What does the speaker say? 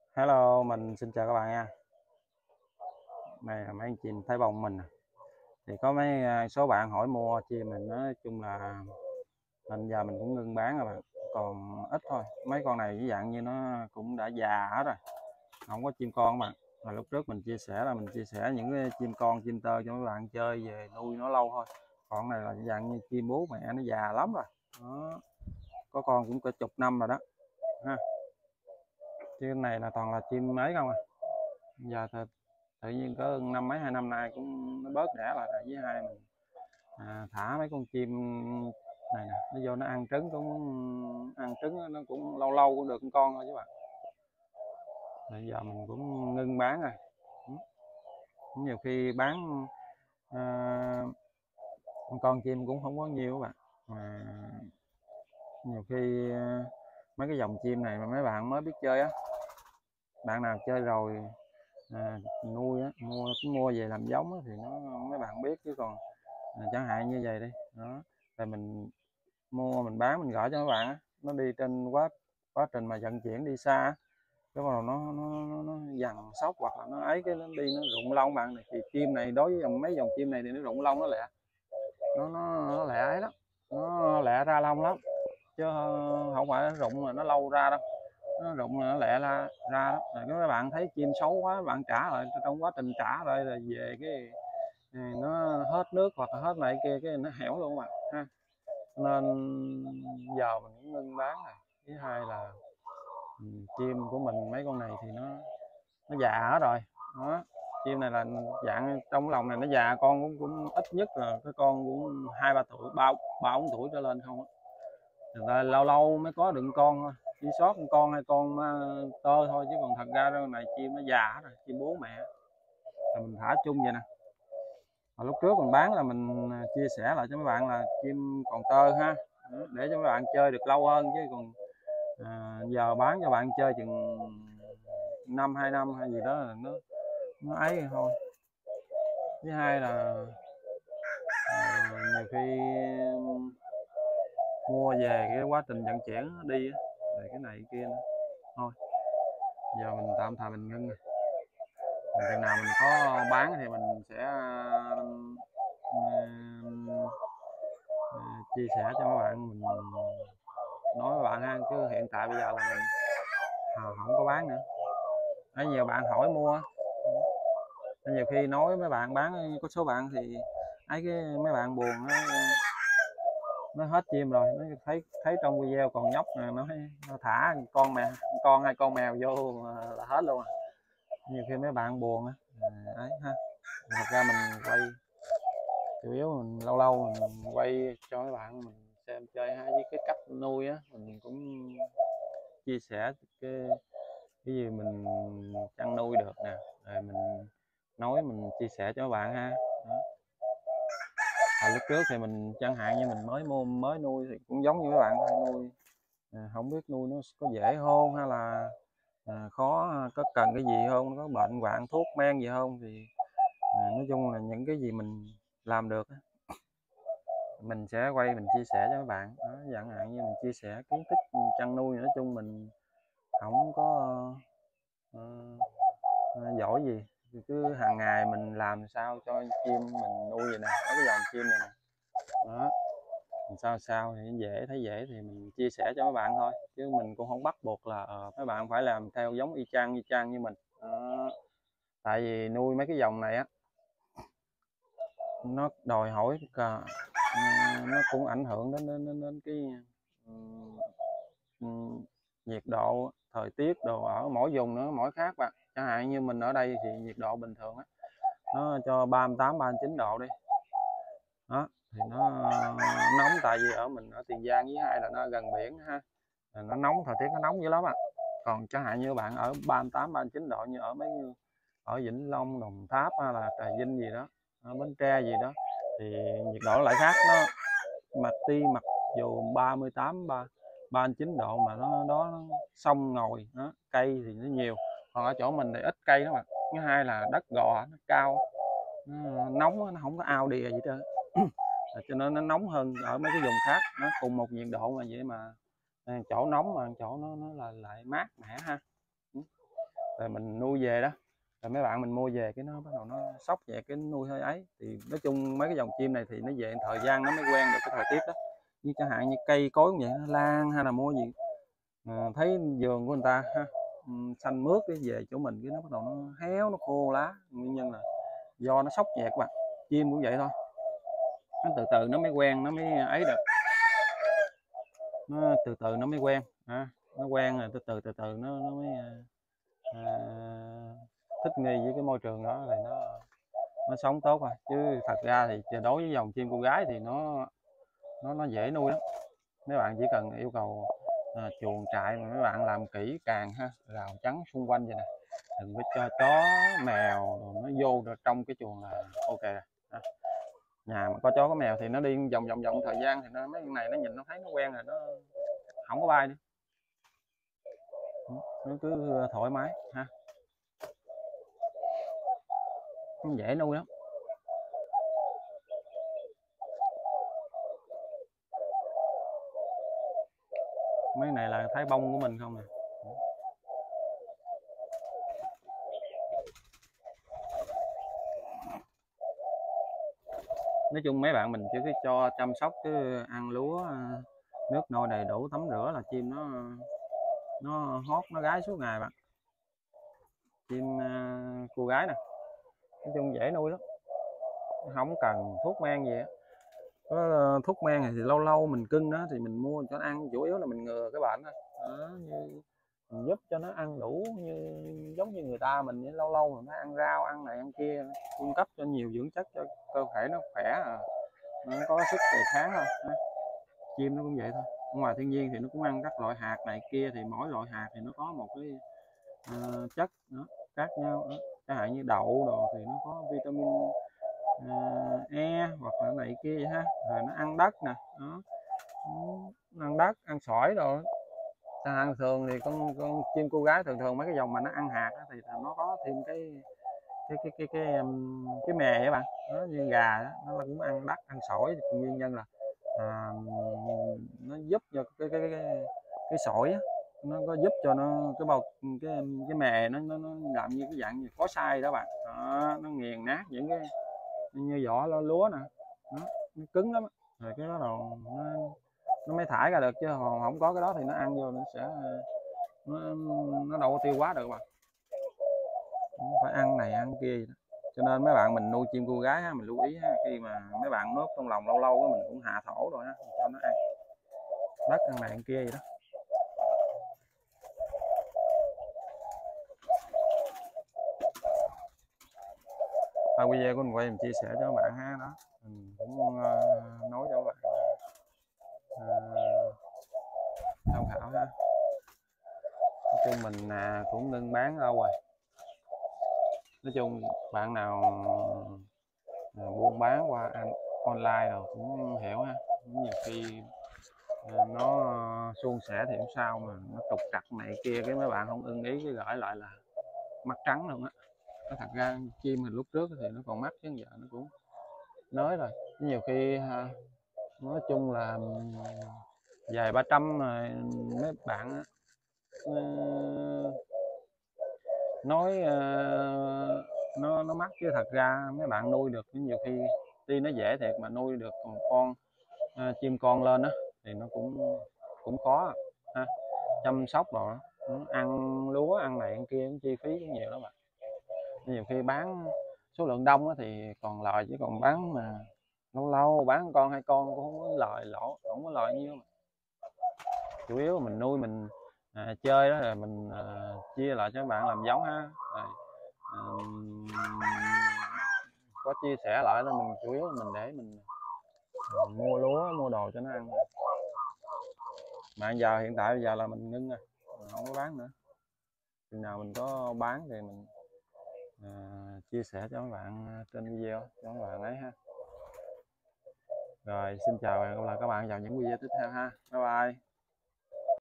Hello, mình xin chào các bạn nha. Này là mấy anh chim Thái Bông mình. Thì có mấy số bạn hỏi mua chim mình, nói chung là mình giờ mình cũng ngưng bán rồi bạn. Còn ít thôi. Mấy con này cái dạng như nó cũng đã già hết rồi. Không có chim con bạn. Mà lúc trước mình chia sẻ là mình chia sẻ những cái chim con, chim tơ cho mấy bạn chơi về nuôi nó lâu thôi. Còn này là dạng như chim bố mẹ nó già lắm rồi. Đó. Có con cũng cả chục năm rồi đó. Ha. Chứ này là toàn là chim ấy không à. Giờ tự nhiên có năm mấy 2 năm nay cũng nó bớt đẻ lại rồi, với hai mình thả mấy con chim này nè, nó vô nó ăn trứng, cũng ăn trứng nó cũng lâu lâu cũng được con thôi chứ bạn. Bây giờ mình cũng ngưng bán rồi. Nhiều khi bán con chim cũng không có nhiều các bạn, mà nhiều khi mấy cái dòng chim này mà mấy bạn mới biết chơi á, bạn nào chơi rồi nuôi á, mua về làm giống á, thì nó mấy bạn biết, chứ còn chẳng hạn như vậy đi đó, rồi mình mua mình bán mình gửi cho các bạn á, nó đi trên quá quá trình mà vận chuyển đi xa, cái bắt đầu nó dằn sóc hoặc là nó ấy, cái nó đi nó rụng lông bạn này. Thì chim này đối với mấy dòng chim này thì nó rụng lông nó lẹ, nó lẹ ấy lắm, nó lẹ ra lông lắm, chứ không phải nó rụng mà nó lâu ra đâu, nó rụng là nó lẹ ra lắm. Rồi các bạn thấy chim xấu quá bạn trả lại, trong quá trình trả lại rồi về cái nó hết nước hoặc là hết này kia, cái nó hẻo luôn mà ha. Nên giờ mình cũng ngưng bán rồi. Thứ hai là chim của mình mấy con này thì nó già hết rồi đó. Chim này là dạng trong lòng này nó già, con cũng ít nhất là cái con cũng 2-3 tuổi, ba bốn tuổi trở lên không á. Người ta lâu lâu mới có đựng con thôi, chỉ sót một con hai con tơ thôi, chứ còn thật ra cái này chim nó già hết rồi, chim bố mẹ là mình thả chung vậy nè. Mà lúc trước mình bán là mình chia sẻ lại cho mấy bạn là chim còn tơ ha, để cho mấy bạn chơi được lâu hơn, chứ còn giờ bán cho bạn chơi chừng 1-2 năm hay gì đó là nó ấy thôi. Thứ hai là nhiều khi mua về cái quá trình vận chuyển nó đi rồi cái này cái kia nữa. Thôi giờ mình tạm thời mình ngưng rồi. Chừng nào mình có bán thì mình sẽ chia sẻ cho các bạn, mình nói với bạn ha, chứ hiện tại bây giờ là mình không có bán nữa. Đấy, nhiều bạn hỏi mua, nhiều khi nói mấy bạn bán, có số bạn thì ấy, cái mấy bạn buồn nó hết chim rồi, nó thấy trong video còn nhóc nè, nó thả con hai con mèo vô là hết luôn. Nhiều khi mấy bạn buồn á, ấy ha. Thật ra mình quay chủ yếu, mình lâu lâu mình quay cho mấy bạn mình xem chơi ha, với cái cách nuôi á, mình cũng chia sẻ cái gì mình chăn nuôi được nè, rồi mình nói mình chia sẻ cho các bạn ha. Đó. Lúc trước thì mình chẳng hạn như mình mới nuôi thì cũng giống như các bạn thôi, nuôi không biết nuôi nó có dễ không, hay là khó, có cần cái gì không, có bệnh hoạn thuốc men gì không, thì nói chung là những cái gì mình làm được mình sẽ quay mình chia sẻ cho các bạn đó. Chẳng hạn như mình chia sẻ kiến thức chăn nuôi, nói chung mình không có giỏi gì, thì cứ hàng ngày mình làm sao cho chim mình nuôi vậy nè, có cái dòng chim này nè đó, mình sao thì thấy dễ thì mình chia sẻ cho các bạn thôi, chứ mình cũng không bắt buộc là các bạn phải làm theo giống y chang như mình đó. Tại vì nuôi mấy cái dòng này á, nó đòi hỏi nó cũng ảnh hưởng đến cái nhiệt độ, thời tiết đồ ở mỗi vùng nữa mỗi khác bạn. Chẳng hạn như mình ở đây thì nhiệt độ bình thường á, nó cho 38-39 độ đi đó, thì nó nóng, tại vì ở mình ở Tiền Giang, với hai là nó gần biển ha, nó nóng, thời tiết nó nóng dữ lắm ạ. Còn chẳng hạn như bạn ở 38-39 độ như ở ở Vĩnh Long, Đồng Tháp hay là Trà Vinh gì đó, ở Bến Tre gì đó, thì nhiệt độ lại khác. Nó mặc dù 38-39 độ mà nó sông ngòi đó, cây thì nó nhiều, còn ở chỗ mình thì ít cây đó mà. Thứ hai là đất gò nó cao, nó nóng, nó không có ao đìa gì trơn cho nên nó nóng hơn ở mấy cái vùng khác. Nó cùng một nhiệt độ mà vậy mà chỗ nóng mà chỗ nó là lại mát mẻ ha. rồi mình nuôi về đó, rồi mấy bạn mình mua về cái nó bắt đầu nó sốc về cái nuôi hơi ấy. Thì nói chung mấy cái dòng chim này thì nó về thời gian nó mới quen được cái thời tiết đó, như chẳng hạn như cây cối cũng vậy, nó lan hay là mua gì thấy vườn của người ta ha, xanh mướt cái về chỗ mình cái nó bắt đầu nó héo, nó khô lá, nguyên nhân là do nó sốc nhẹ các bạn. Chim cũng vậy thôi, nó từ từ nó mới quen, nó mới ấy được, nó từ từ nó mới quen nó quen rồi từ từ nó mới à, thích nghi với cái môi trường đó, thì nó sống tốt rồi. Chứ thật ra thì đối với dòng chim cô gái thì nó dễ nuôi lắm. Mấy bạn chỉ cần yêu cầu chuồng trại mà mấy bạn làm kỹ càng ha, rào chắn xung quanh vậy nè, đừng có cho chó mèo nó vô được trong cái chuồng là ok rồi. Nhà mà có chó có mèo thì nó đi vòng thời gian thì mấy con này nó nhìn nó thấy nó quen rồi, nó không có bay nữa, nó cứ thoải mái ha, nó dễ nuôi lắm. Mấy này là thái bông của mình không nè. Nói chung mấy bạn mình chỉ cứ cho chăm sóc cứ ăn lúa, nước nôi đầy đủ, tắm rửa là chim nó hót nó gái suốt ngày bạn. Chim cô gái nè, nói chung dễ nuôi lắm, không cần thuốc men gì á. Có thuốc men thì lâu lâu mình cưng đó thì mình mua cho nó ăn, chủ yếu là mình ngừa cái bệnh thôi đó, như mình giúp cho nó ăn đủ, như giống như người ta mình lâu lâu mà nó ăn rau ăn này ăn kia, cung cấp cho nhiều dưỡng chất cho cơ thể nó khỏe, nó có sức đề kháng thôi. Chim nó cũng vậy thôi, ngoài thiên nhiên thì nó cũng ăn các loại hạt này kia, thì mỗi loại hạt thì nó có một cái chất nó khác nhau đó. Chẳng hạn như đậu đồ thì nó có vitamin E hoặc là này kia vậy ha, rồi nó ăn đất nè đó, nó ăn đất ăn sỏi rồi. Chẳng hạn thường thì con chim cô gái thường mấy cái dòng mà nó ăn hạt đó, thì nó có thêm cái mè các bạn, nó như gà đó, nó cũng ăn đất ăn sỏi, nguyên nhân là nó giúp cho cái sỏi á, nó có giúp cho nó cái bầu cái mè nó làm như cái dạng như có sai đó bạn đó, nó nghiền nát những cái như vỏ lúa nè đó, nó cứng lắm rồi cái đó đầu nó mới thải ra được, chứ không có cái đó thì nó ăn vô nó sẽ nó đâu có tiêu hóa được mà, phải ăn này ăn kia. Cho nên mấy bạn mình nuôi chim cô gái ha, mình lưu ý ha, khi mà mấy bạn nuốt trong lòng lâu lâu mình cũng hạ thổ rồi ha, cho nó ăn đất ăn này ăn kia vậy đó. Thôi video của mình quay mình chia sẻ cho các bạn ha, đó mình cũng nói cho các bạn tham khảo ha. Nói chung mình cũng ngưng bán lâu rồi. Nói chung bạn nào buôn bán qua online rồi cũng hiểu ha, nhiều khi nó suôn sẻ thì cũng sao mà nó trục trặc này kia, cái mấy bạn không ưng ý cái gửi lại là mắt trắng luôn á. Thật ra chim thì lúc trước thì nó còn mắt chứ giờ nó cũng nói rồi, nhiều khi nói chung là vài 300 mà mấy bạn nói nó mắc, chứ thật ra mấy bạn nuôi được nhiều khi tuy nó dễ thiệt mà nuôi được còn con chim con lên á thì nó cũng khó ha, chăm sóc rồi nó ăn lúa ăn này ăn kia chi phí cũng nhiều lắm bạn. Nhiều khi bán số lượng đông á thì còn lời, chứ còn bán mà lâu lâu bán con hai con cũng không có lời, lỗ không có lời nhiêu mà. Chủ yếu mình nuôi mình chơi đó, rồi mình chia lại cho các bạn làm giống ha, rồi có chia sẻ lại là mình chủ yếu là mình để mình mua lúa mua đồ cho nó ăn. Mà giờ hiện tại bây giờ là mình ngưng rồi, mình không có bán nữa, chừng nào mình có bán thì mình chia sẻ cho các bạn trên video cho các bạn ấy ha. Rồi xin chào và hẹn gặp lại các bạn vào những video tiếp theo ha, bye bye.